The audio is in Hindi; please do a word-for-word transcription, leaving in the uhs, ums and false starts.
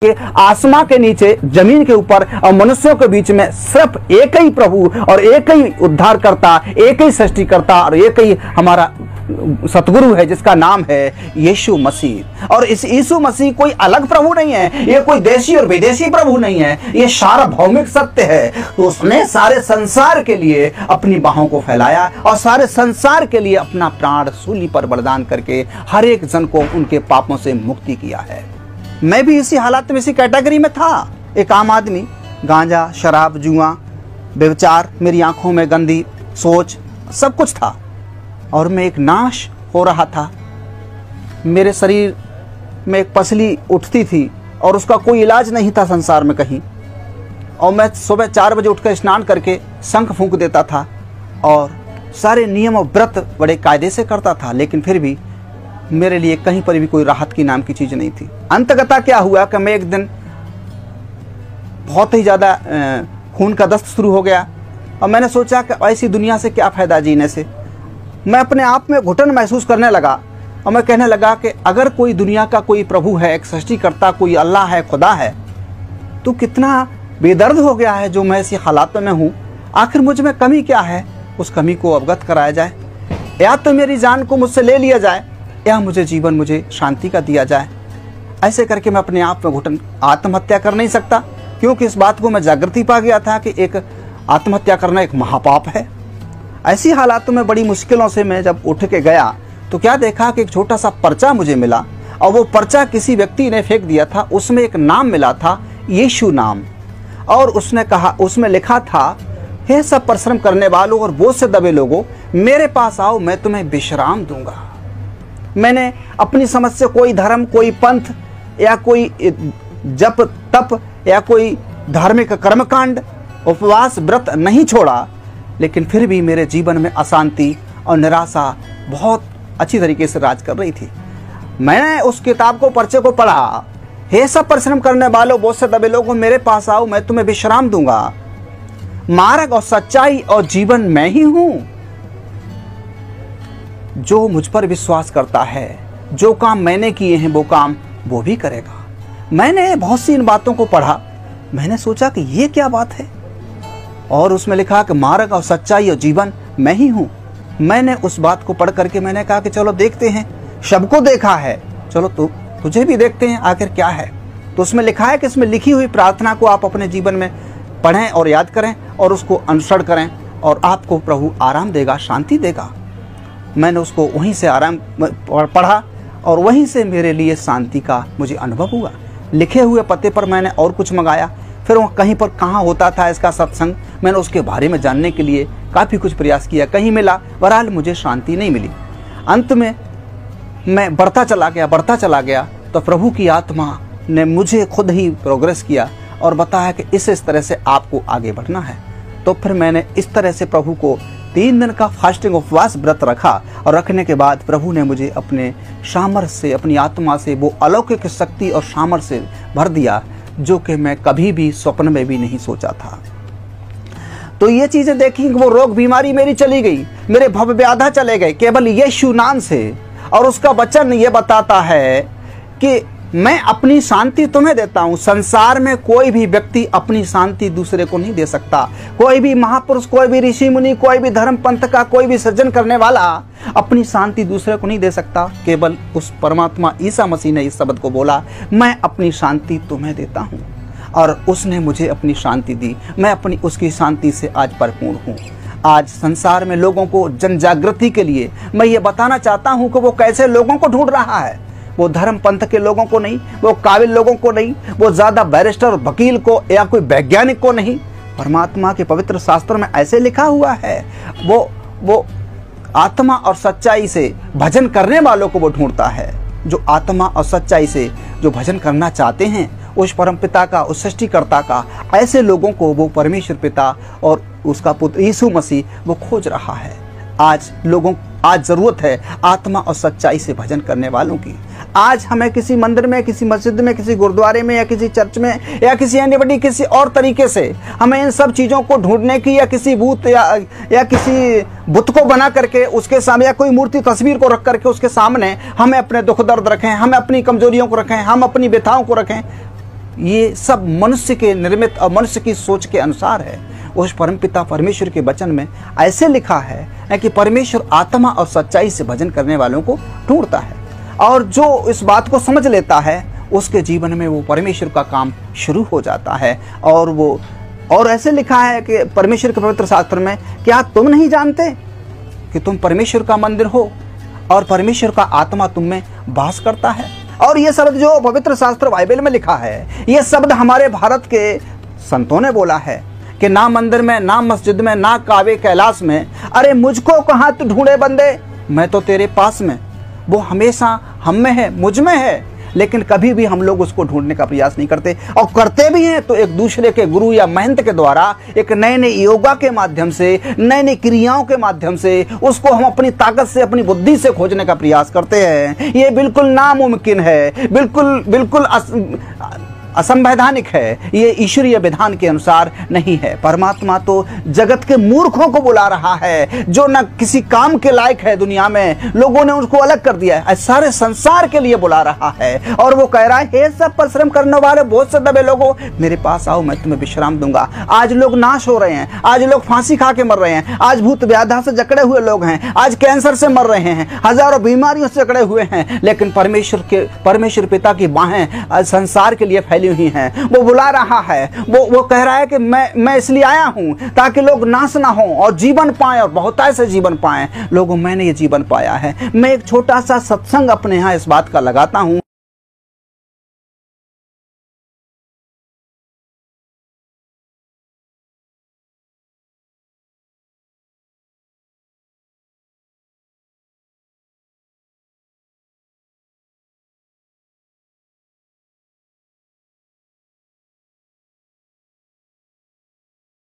कि आसमां के नीचे, जमीन के ऊपर और मनुष्यों के बीच में सिर्फ एक ही प्रभु और एक ही उद्धारकर्ता, एक ही सृष्टिकर्ता और एक ही हमारा सतगुरु है, जिसका नाम है यीशु मसीह। और इस यीशु मसीह कोई अलग प्रभु नहीं है, ये कोई देशी और विदेशी प्रभु नहीं है, ये सार्वभौमिक सत्य है। तो उसने सारे संसार के लिए अपनी बाहों को फैलाया और सारे संसार के लिए अपना प्राण सूली पर बलिदान करके हर एक जन को उनके पापों से मुक्ति किया है। मैं भी इसी हालात में, इसी कैटेगरी में था, एक आम आदमी। गांजा, शराब, जुआ, व्यभिचार, मेरी आंखों में गंदी सोच, सब कुछ था और मैं एक नाश हो रहा था। मेरे शरीर में एक पसली उठती थी और उसका कोई इलाज नहीं था संसार में कहीं। और मैं सुबह चार बजे उठकर स्नान करके शंख फूंक देता था और सारे नियम और व्रत बड़े कायदे से करता था, लेकिन फिर भी मेरे लिए कहीं पर भी कोई राहत की नाम की चीज़ नहीं थी। अंततः क्या हुआ कि मैं एक दिन बहुत ही ज़्यादा खून का दस्त शुरू हो गया और मैंने सोचा कि ऐसी दुनिया से क्या फ़ायदा जीने से। मैं अपने आप में घुटन महसूस करने लगा और मैं कहने लगा कि अगर कोई दुनिया का कोई प्रभु है, एक सृष्टिकर्ता, कोई अल्लाह है, खुदा है, तो कितना बेदर्द हो गया है जो मैं ऐसी हालात में हूँ। आखिर मुझ में कमी क्या है, उस कमी को अवगत कराया जाए, या तो मेरी जान को मुझसे ले लिया जाए या मुझे जीवन, मुझे शांति का दिया जाए। ऐसे करके मैं अपने आप में घुटन, आत्महत्या कर नहीं सकता, क्योंकि इस बात को मैं जागृति पा गया था कि एक आत्महत्या करना एक महापाप है। ऐसी हालातों में बड़ी मुश्किलों से मैं जब उठ के गया तो क्या देखा कि एक छोटा सा पर्चा मुझे मिला और वो पर्चा किसी व्यक्ति ने फेंक दिया था। उसमें एक नाम मिला था, यीशु नाम, और उसने कहा, उसमें लिखा था, हे सब परिश्रम करने वालों और बोझ से दबे लोगों, मेरे पास आओ, मैं तुम्हें विश्राम दूंगा। मैंने अपनी समझ से कोई धर्म, कोई पंथ या कोई जप तप या कोई धार्मिक कर्मकांड, उपवास, व्रत नहीं छोड़ा, लेकिन फिर भी मेरे जीवन में अशांति और निराशा बहुत अच्छी तरीके से राज कर रही थी। मैंने उस किताब को, पर्चे को पढ़ा, हे सब परिश्रम करने वालों, बोझ से दबे लोगों, मेरे पास आओ, मैं तुम्हें विश्राम दूंगा। मार्ग और सच्चाई और जीवन मैं ही हूं। जो मुझ पर विश्वास करता है, जो काम मैंने किए हैं वो काम वो भी करेगा। मैंने बहुत सी इन बातों को पढ़ा, मैंने सोचा कि ये क्या बात है, और उसमें लिखा कि मार्ग और सच्चाई और जीवन मैं ही हूं। मैंने उस बात को पढ़ करके मैंने कहा कि चलो देखते हैं, सबको देखा है, चलो तु, तुझे भी देखते हैं आखिर क्या है। तो उसमें लिखा है कि इसमें लिखी हुई प्रार्थना को आप अपने जीवन में पढ़ें और याद करें और उसको अनुसरण करें और आपको प्रभु आराम देगा, शांति देगा। मैंने उसको वहीं से आराम पढ़ा और वहीं से मेरे लिए शांति का मुझे अनुभव हुआ। लिखे हुए पते पर मैंने और कुछ मंगाया, फिर वह कहीं पर कहाँ होता था इसका सत्संग, मैंने उसके बारे में जानने के लिए काफ़ी कुछ प्रयास किया, कहीं मिला, बहरहाल मुझे शांति नहीं मिली। अंत में मैं बढ़ता चला गया बढ़ता चला गया तो प्रभु की आत्मा ने मुझे खुद ही प्रोग्रेस किया और बताया कि इस इस तरह से आपको आगे बढ़ना है। तो फिर मैंने इस तरह से प्रभु को तीन दिन का फास्टिंग उपवास व्रत रखा और रखने के बाद प्रभु ने मुझे अपने सामर्थ्य से, अपनी आत्मा से वो अलौकिक शक्ति और सामर्थ्य से भर दिया जो कि मैं कभी भी स्वप्न में भी नहीं सोचा था। तो ये चीजें देखी, वो रोग बीमारी मेरी चली गई, मेरे भव व्याधा चले गए केवल यीशु नाम से। और उसका वचन ये बताता है कि मैं अपनी शांति तुम्हें देता हूं। संसार में कोई भी व्यक्ति अपनी शांति दूसरे को नहीं दे सकता। कोई भी महापुरुष, कोई भी ऋषि मुनि, कोई भी धर्म पंथ का कोई भी सृजन करने वाला अपनी शांति दूसरे को नहीं दे सकता। केवल उस परमात्मा ईसा मसीह ने इस शब्द को बोला, मैं अपनी शांति तुम्हें देता हूं, और उसने मुझे अपनी शांति दी। मैं अपनी उसकी शांति से आज परिपूर्ण हूँ। आज संसार में लोगों को जन जागृति के लिए मैं ये बताना चाहता हूँ कि वो कैसे लोगों को ढूंढ रहा है। वो धर्म पंथ के लोगों को नहीं, वो काबिल लोगों को नहीं, वो ज्यादा बैरिस्टर वकील को या कोई वैज्ञानिक को नहीं। परमात्मा के पवित्र शास्त्रों में ऐसे लिखा हुआ है, वो वो आत्मा और सच्चाई से भजन करने वालों को वो ढूंढता है। जो आत्मा और सच्चाई से जो भजन करना चाहते हैं उस परम पिता का, उस सृष्टिकर्ता का, ऐसे लोगों को वो परमेश्वर पिता और उसका पुत्र यीशु मसीह वो खोज रहा है। आज लोगों आज जरूरत है आत्मा और सच्चाई से भजन करने वालों की। आज हमें किसी मंदिर में, किसी मस्जिद में, किसी गुरुद्वारे में या किसी चर्च में या किसी अन्य बड़ी किसी और तरीके से हमें इन सब चीज़ों को ढूंढने की, या किसी भूत या या किसी बुत को बना करके उसके सामने, या कोई मूर्ति तस्वीर को रख करके उसके सामने हमें अपने दुख दर्द रखें, हम अपनी कमजोरियों को रखें, हम अपनी व्यथाओं को रखें। ये सब मनुष्य के निर्मित और मनुष्य की सोच के अनुसार है। उस परमपिता परमेश्वर के वचन में ऐसे लिखा है कि परमेश्वर आत्मा और सच्चाई से भजन करने वालों को ढूंढता है, और जो इस बात को समझ लेता है उसके जीवन में वो परमेश्वर का काम शुरू हो जाता है। और वो और ऐसे लिखा है कि परमेश्वर के पवित्र शास्त्र में, क्या तुम नहीं जानते कि तुम परमेश्वर का मंदिर हो और परमेश्वर का आत्मा तुम में वास करता है। और ये शब्द जो पवित्र शास्त्र बाइबल में लिखा है, ये शब्द हमारे भारत के संतों ने बोला है कि ना मंदिर में, ना मस्जिद में, ना कावे कैलाश में, अरे मुझको कहाँ तू ढूंढे बंदे, मैं तो तेरे पास में। वो हमेशा हम में है, मुझ में है, लेकिन कभी भी हम लोग उसको ढूंढने का प्रयास नहीं करते, और करते भी हैं तो एक दूसरे के गुरु या महंत के द्वारा, एक नए नए योगा के माध्यम से, नए नई क्रियाओं के माध्यम से उसको हम अपनी ताकत से, अपनी बुद्धि से खोजने का प्रयास करते हैं। ये बिल्कुल नामुमकिन है, बिल्कुल बिल्कुल अस, असंवैधानिक है, ये ईश्वरीय विधान के अनुसार नहीं है। परमात्मा तो जगत के मूर्खों को बुला रहा है, जो न किसी काम के लायक है, दुनिया में लोगों ने उसको अलग कर दिया है, सारे संसार के लिए बुला रहा है। और वो कह रहा है, हे सब परिश्रम करने वाले बहुत से दबे लोगों, मेरे पास आओ, मैं तुम्हें विश्राम दूंगा। आज लोग नाश हो रहे हैं, आज लोग फांसी खा के मर रहे हैं, आज भूत व्याधा से जकड़े हुए लोग हैं, आज कैंसर से मर रहे हैं, हजारों बीमारियों से जकड़े हुए हैं, लेकिन परमेश्वर के परमेश्वर पिता की बाहें संसार के लिए फैली हुई हैं। वो बुला रहा है, वो वो कह रहा है कि मैं मैं इसलिए आया हूं ताकि लोग नाश ना हो और जीवन पाएं, और बहुतायत से जीवन पाएं। लोगों, मैंने ये जीवन पाया है। मैं एक छोटा सा सत्संग अपने यहाँ इस बात का लगाता हूं